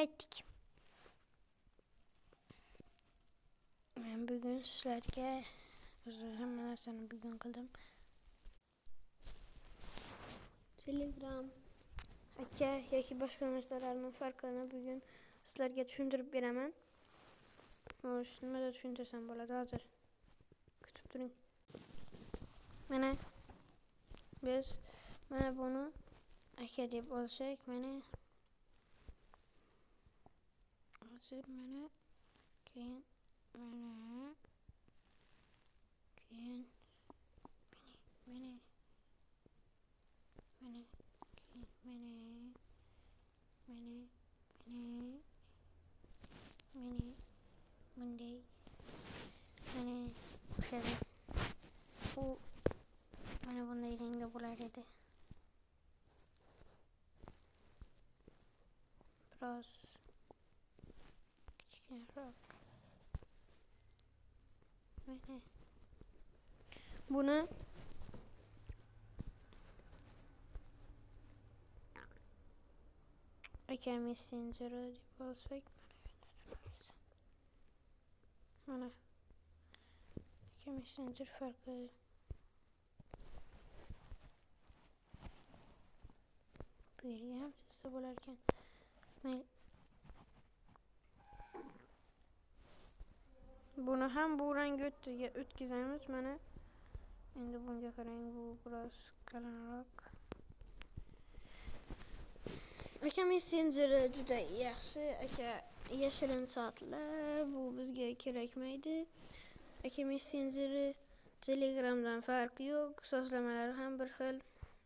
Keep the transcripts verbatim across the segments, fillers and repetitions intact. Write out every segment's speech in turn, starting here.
Qaytdik. Men bugun sizlarga hamma narsani bugun qildim. Telegram aka yoki boshqa narsalarning farqini bugun sizlarga tushuntirib beraman. Xo'sh, nimada tushuntirsam bo'ladi hozir? Kutib turing. Mana biz mana buni aka deb olsak, mana hozir mana keyin mana keyin mana mana keyin mana mana mana mana bunday mana o'xshadi. U mana bunday rangda bo'lar edi. Biroz kichikroq. Mana buni aka Messenger deb olsak, mana aka Messenger farqi bu yerga ham sizda bo'lar ekan. Buni ham bu rangga o'tkazamiz. Mana endi bunga qarang, bu biroz qalinroq. Aka Messenger juda yaxshi. Aka yashirin soatlar bu bizga kerakmaydi. Aka Messenger Telegramdan farqi yo'q. Sozlamalar ham bir xil.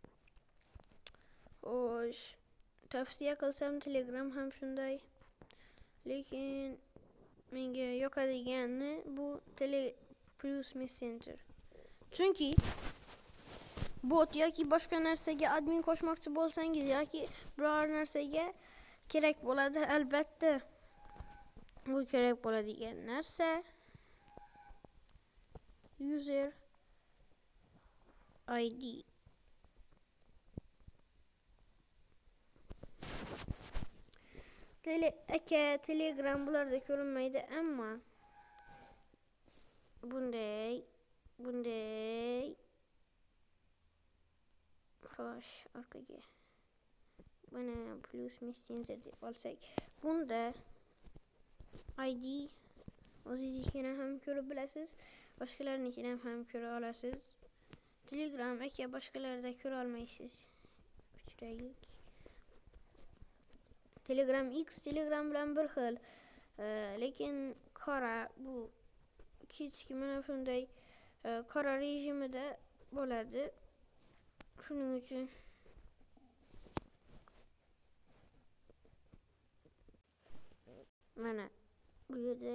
Xo'sh, tavsiya qilsam Telegram ham shunday. Lekin menga yoqadigani bu Tele Plus Messenger. Chunki bot yoki boshqa narsaga admin qo'shmoqchi bo'lsangiz yoki biror narsaga kerak bo'ladi, albatta. Bu kerak bo'ladigan narsa user I D. Tele aka Telegram bularda ko'rinmaydi, ammo bunday bunday xo'sh, orqaga mana Plus Messenger deb olsak, bunda I D o'zingiznikini ham ko'rib bilasiz, boshqalarnikini ham ko'ra olasiz. Telegram aka boshqalarda ko'ra olmaysiz. Kuchlaylik. Telegram X Telegram bilan bir xil. Lekin qora bu kichik mana shunday qora rejimida bo'ladi. Shuning uchun mana bu yerda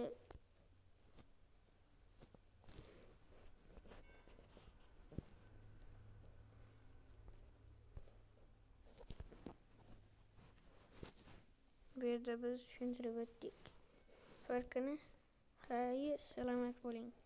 bu yerda biz tushuntirib o'tdik farqini. Xayr, salomat bo'ling.